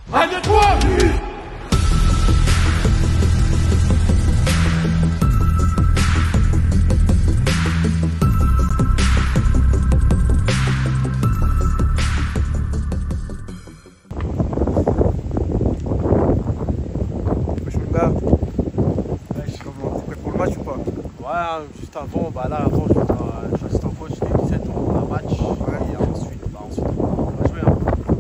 Allez-toi! Ouais, juste avant, bah là avant je suis assistant coach, j'étais 17 ans un match et ensuite, on va jouer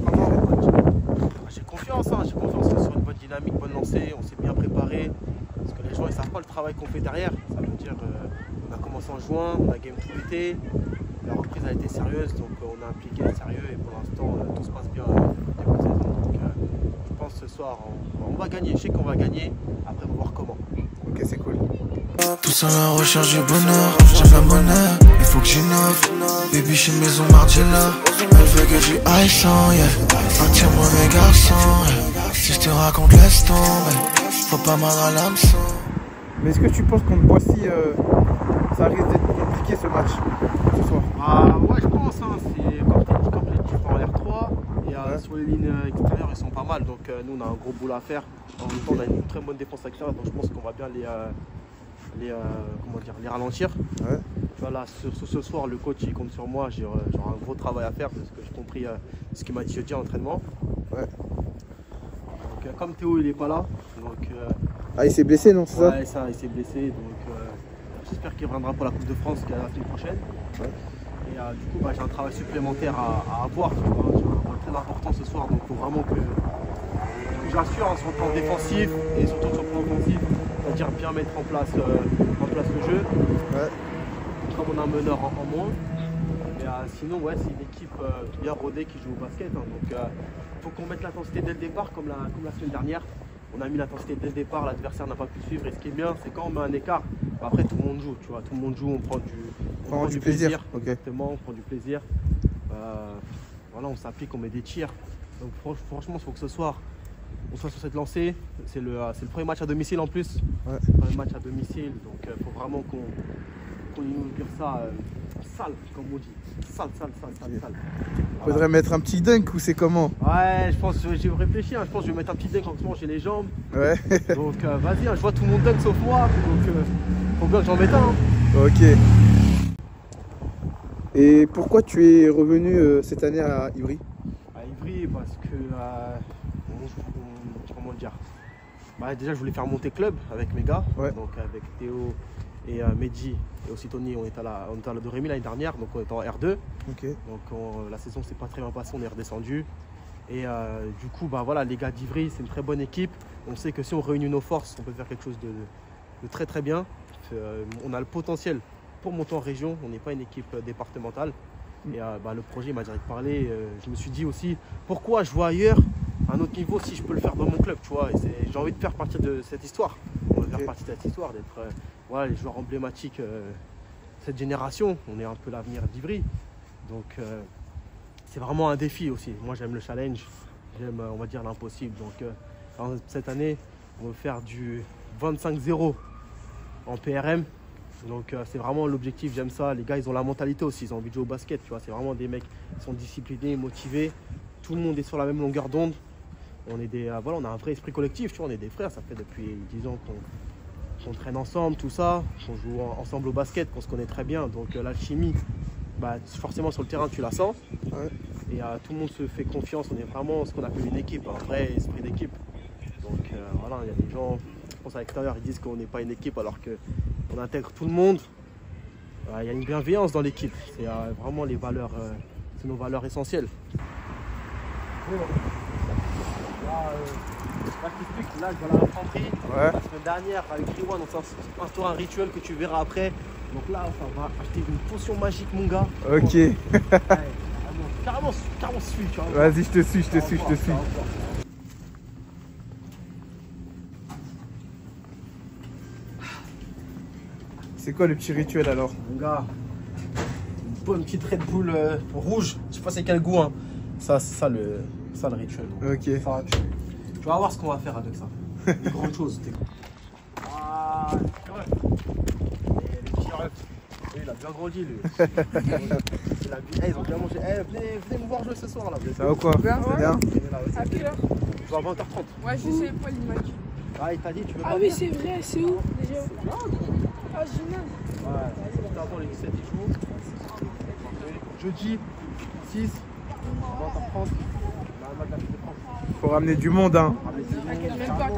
J'ai confiance, j'ai confiance que sur une bonne dynamique, bonne lancée, on s'est bien préparé. Parce que les joueurs ils savent pas le travail qu'on fait derrière. Ça veut dire on a commencé en juin, on a game tout l'été, la reprise a été sérieuse, donc on a impliqué le sérieux et pour l'instant tout se passe bien début de saison. Donc je pense que ce soir on va gagner, je sais qu'on va gagner, après on va voir comment. Ok, c'est cool. Tous à la recherche du bonheur, j'aime la monnaie, il faut que j'innove. Baby chez Maison Margiela, elle veut que du iPhone, yeah. Attire-moi mes garçons, yeah. Si je te raconte laisse tomber, faut pas mal à l'hameçon. Mais est-ce que tu penses contre Boissy, ça risque d'être compliqué ce match, ce soir? Ouais, je pense, c'est comme j'ai dit, en R3 et sur les lignes extérieures ils sont pas mal, donc nous on a un gros boulot à faire. En même temps on a une très bonne défense extérieure, donc je pense qu'on va bien les ralentir. Ouais. Tu vois, là, ce soir, le coach il compte sur moi. J'ai un gros travail à faire parce que j'ai compris ce qu'il m'a dit jeudi à l'entraînement. Ouais. Donc, comme Théo il est pas là, donc. Il s'est blessé, non, c'est ouais, ça, il s'est blessé. Donc, j'espère qu'il reviendra pour la Coupe de France qui est la semaine prochaine. Ouais. Et du coup, j'ai un travail supplémentaire à avoir. J'ai un rôle très important ce soir, donc il faut vraiment que j'assure sur le plan défensif et surtout sur le plan offensif. C'est-à-dire bien mettre en place le jeu. Ouais. Comme on a un meneur en moins. Mais sinon, ouais, c'est une équipe bien rodée qui joue au basket. Donc il faut qu'on mette l'intensité dès le départ, comme la semaine dernière. On a mis l'intensité dès le départ, l'adversaire n'a pas pu suivre. Et ce qui est bien, c'est quand on met un écart, après tout le monde joue. Tu vois, tout le monde joue, on prend du plaisir. Okay. Exactement, on prend du plaisir. Voilà, on s'applique, on met des tirs. Donc franchement, il faut que ce soir, on soit sur cette lancée. C'est le premier match à domicile en plus. Ouais. Le premier match à domicile, donc il faut vraiment qu'on inaugure ça sale, comme on dit. Sale. Faudrait mettre un petit dunk ou c'est comment? Ouais, je pense, j'ai réfléchi, je pense que je vais mettre un petit dunk en ce moment j'ai les jambes. Ouais. Donc vas-y, je vois tout le monde dunk sauf moi, donc faut bien que j'en mette un. Ok. Et pourquoi tu es revenu cette année à Ivry? À Ivry, parce que comment dire, déjà je voulais faire monter club avec mes gars, ouais. Donc avec Théo et Mehdi et aussi Tony, on était à la de Rémi l'année dernière, donc on était en R2. Okay. Donc la saison s'est pas très bien passée, on est redescendu. Et du coup, voilà, les gars d'Ivry, c'est une très bonne équipe. On sait que si on réunit nos forces, on peut faire quelque chose de très très bien. On a le potentiel pour monter en région, on n'est pas une équipe départementale. Et le projet m'a direct parlé. Je me suis dit aussi, pourquoi je vois ailleurs à un autre niveau si je peux le faire dans mon club, tu vois. J'ai envie de faire partie de cette histoire. On veut faire partie de cette histoire, d'être les joueurs emblématiques de cette génération. On est un peu l'avenir d'Ivry. Donc c'est vraiment un défi aussi. Moi j'aime le challenge, j'aime on va dire l'impossible. Donc cette année, on veut faire du 25-0 en PRM. Donc c'est vraiment l'objectif, j'aime ça. Les gars ils ont la mentalité aussi, ils ont envie de jouer au basket, tu vois. C'est vraiment des mecs qui sont disciplinés, motivés. Tout le monde est sur la même longueur d'onde. On est on a un vrai esprit collectif, tu vois, on est des frères, ça fait depuis 10 ans qu'on traîne ensemble, tout ça, qu'on joue ensemble au basket, qu'on se connaît très bien. Donc l'alchimie, forcément sur le terrain tu la sens. Ouais. Et tout le monde se fait confiance, on est vraiment ce qu'on appelle une équipe, un vrai esprit d'équipe. Donc voilà, il y a des gens, je pense à l'extérieur, ils disent qu'on n'est pas une équipe alors qu'on intègre tout le monde. Il y a une bienveillance dans l'équipe, c'est vraiment les valeurs, c'est nos valeurs essentielles. Là, je t'explique, là je vais à l'infanterie. Ouais. La semaine dernière avec Riwan, on s'est instauré un rituel que tu verras après. Donc là, on va acheter une potion magique, mon gars. Ok. Ouais, carrément suis, tu vois. Vas-y, je te suis. C'est quoi le petit rituel alors? Mon gars, une bonne petite Red Bull rouge. Je sais pas c'est quel goût, hein. Ça, c'est ça le rituel. Donc. Ok. Ça, tu vas voir ce qu'on va faire avec ça. Des grandes choses. Les petits refs. Oui, il a bien grandi lui. Ils ont bien mangé. Venez me voir jouer ce soir là. Ça va quoi? Bien. À quelle heure? Je vais à 20h30. Ouais, je sais pas l'image. Ah, il t'a dit, tu veux. Ah oui, c'est vrai, c'est où déjà? Ah, génial. Ouais, avant les 17 il joue. Jeudi, 6, 20h30. Faut ramener du monde, hein. T'inquiète même pas.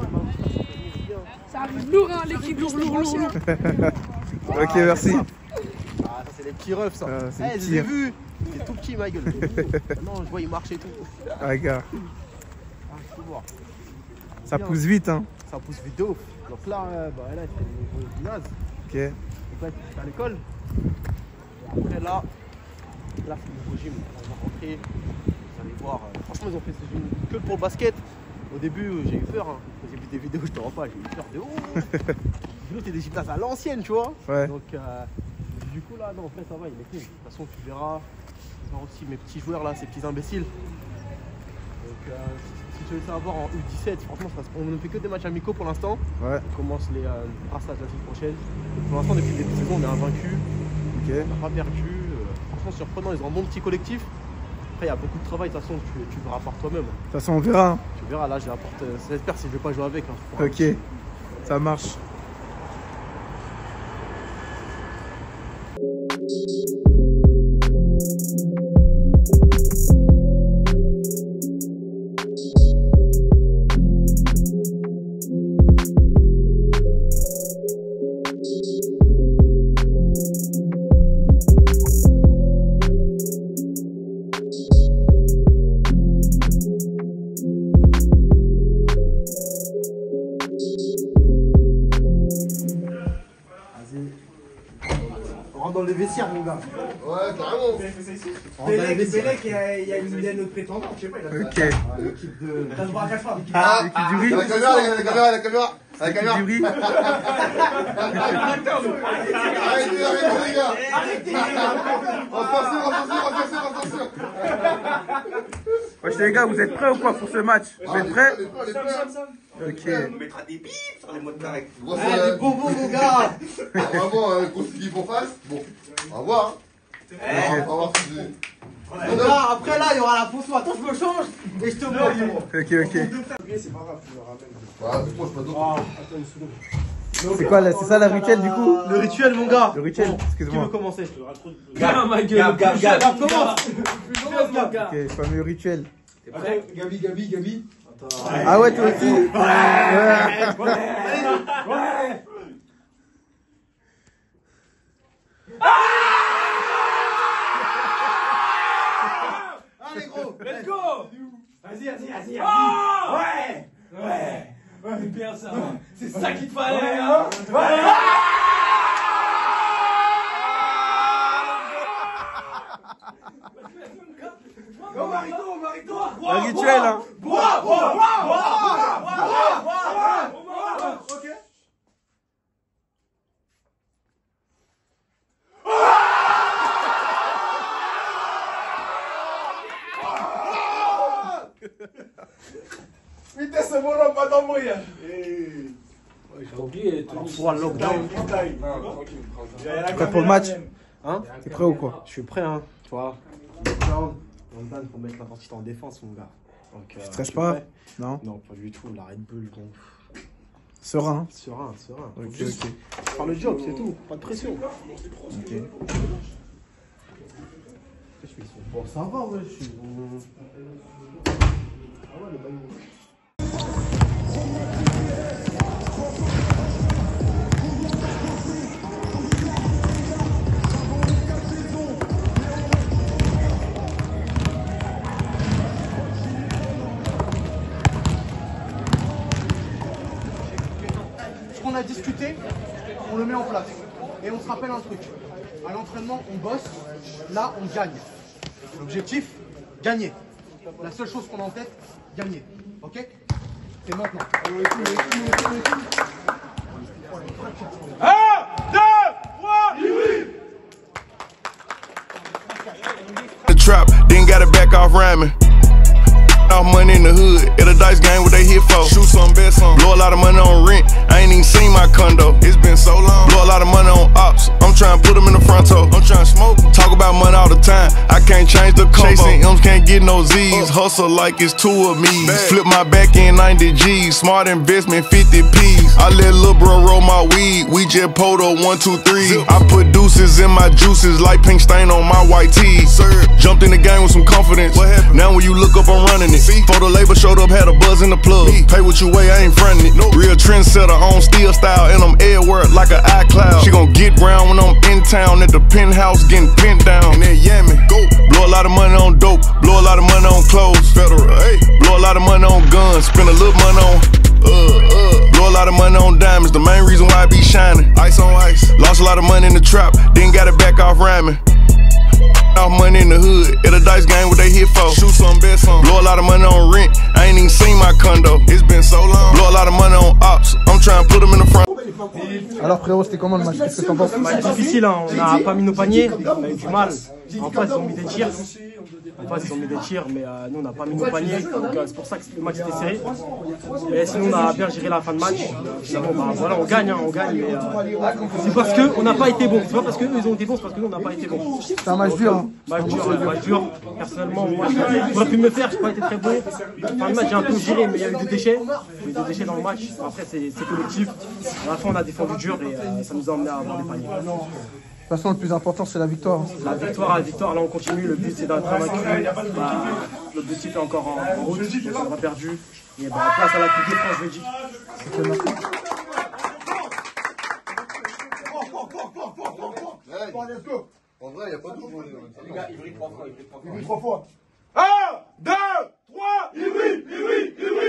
Ça arrive lourd, hein, l'équipe lourd. Ok, merci. Ah, ça c'est les petits refs ça. Je les ai vus. C'est tout petit ma gueule. Non, je vois il marche et tout. Ah, gars. Je peux voir. Ça pousse vite, hein. Ça pousse vite de ouf. Donc là, là il fait le gymnase. Ok. Donc là, il est à l'école. Et après là c'est le nouveau gym. On va rentrer. Vous allez voir. Franchement, ils ont fait ce gym que pour le basket. Au début, j'ai eu peur. Hein. J'ai vu des vidéos, je te rends pas, j'ai eu peur de ouf. C'est des gymnases à l'ancienne, tu vois. Ouais. Donc, du coup, là, non, en fait, ça va, il est cool. De toute façon, tu verras. Tu verras aussi mes petits joueurs là, ces petits imbéciles. Donc, si tu veux savoir en U17, franchement, on ne fait que des matchs amicaux pour l'instant. Ouais. On commence les brassages la semaine prochaine. Donc, pour l'instant, depuis le début de saison, on est invaincu. Ok. On n'a pas perdu. Franchement, surprenant, ils ont un bon petit collectif. Après, il y a beaucoup de travail, de toute façon, tu verras par toi-même. De toute façon, on verra. Tu verras, là, j'apporte. J'espère si je vais pas jouer avec. Hein, ok, ça marche. Dans les vestiaires, mon gars. Ouais, carrément. Bélec, il y a une autre prétendante, je sais pas. Ok. L'équipe de. T'as le bras à 4 fois. Ah, l'équipe du riz. La caméra. L'équipe du riz. Arrêtez, les gars. Arrêtez. Attention. Wesh les gars, vous êtes prêts ou quoi pour ce match? Vous êtes prêts? Ok. On mettra des bips sur les mots de carré. Des bonbons, mon gars. Vraiment, grosse équipe en face. Bon, on va voir. On va voir si Après là, il y aura la ponceau. Attends, je me change et je te vois. Ok. C'est pas grave, tu me ramènes. Voilà, moi, je pas d'autre. Attends une seconde. C'est quoi là? C'est ça la rituel du coup? Le rituel, mon gars. Le rituel, Qui excuse-moi. veut commencer? Gab, ma gueule. Gab. Commence. Ok, fameux rituel. T'es prêt? Gabi. Ah ouais, toi aussi? Ouais. Allez, gros. Let's go. Vas-y. Ouais, bien ça. C'est ça qu'il te fallait, hein. Go, Marito. Le rituel, hein. Ok. Putain, ce bon-là, pas d'embrouille. J'ai oublié. Pour le lockdown. Prêt pour le match? Hein? T'es prêt ou quoi? Je suis prêt, hein. Tu vois. Lockdown. Lockdown pour mettre l'intensité en défense, mon gars. Donc, Tu stresses pas? Non? Non, pas du tout. La Red Bull, bon. Serein. Serein. Ok. Faire le job, c'est tout. Pas de pression. Ok. Bon, ça va, ouais. Je suis. Ce qu'on a discuté, on le met en place. Et on se rappelle un truc. À l'entraînement, on bosse. Là, on gagne. L'objectif, gagner. La seule chose qu'on a en tête, gagner. Ok? C'est maintenant. The trap, then got it back off rhyming. Off money in the hood, at a dice game what they here for. Shoot some, bet some. Blow a lot of money on rent. I ain't even seen my condo. It's been so long. Blow a lot of money on ops. I'm trying to put them in the front toe. I'm trying to smoke. Talk about money all the time. I can't change the combo. Chasing M's, can't get no Z's. Hustle like it's 2 of me. Flip my back in 90 G's. Smart investment 50 P's. I let lil' bro roll my weed. We just poto 1, 2, 3. I put deuces in my juices like pink stain on my white tee. Jumped in the game with some confidence. Now when you look up, I'm running it. Photo label showed up, had a buzz in the plug. Pay what you weigh, I ain't frontin' it. Real trendsetter on steel style, and I'm Edward like an iCloud. She gon' get round when I'm in town at the penthouse, getting pinned down. And then yammin', go. Blow a lot of money on dope, blow a lot of money on clothes. Federal, hey. Blow a lot of money on guns, spend a little money on. Blow a lot of money on diamonds, the main reason why I be shining. Ice on ice. Lost a lot of money in the trap, then got it back off rhyming. Off money in the hood, at a dice game what they hit for. Shoot some, bet some. Blow a lot of money on rent, I ain't even seen my condo. It's been so long. Blow a lot of money on ops, I'm trying to put them in the front. Alors frérot, c'était comment le match? Qu'est-ce que t'en penses? Difficile, hein. On n'a pas mis nos paniers, on a eu du mal. En face, ils ont mis des tirs. Mais nous, on n'a pas mis nos paniers. Donc c'est pour ça que le match était serré. Mais sinon, on a bien géré la fin de match. Bon, bah, voilà, on gagne, mais c'est parce qu'on n'a pas été bon. C'est pas parce qu'eux ils ont été bons, c'est parce que nous, on n'a pas été bons. C'est un match dur. Hein. Match dur. Personnellement, moi, j'aurais pu me le faire, je n'ai pas été très bon. Fin de match, j'ai un peu géré, mais il y a eu des déchets. Il y a eu des déchets dans le match. Après, c'est collectif. À la fin, on a défendu dur et ça nous a emmené à avoir des paniers. De toute façon, le plus important, c'est la victoire. La victoire, là on continue. Le but c'est d'être vaincu. L'objectif est encore en route, on aura perdu. Et place à la Coupe de France, je dis. Let's go. En vrai, il n'y a pas de joueur. Les gars, il brille 3 fois. Il brille 3 fois. 1, 2, 3, il brille.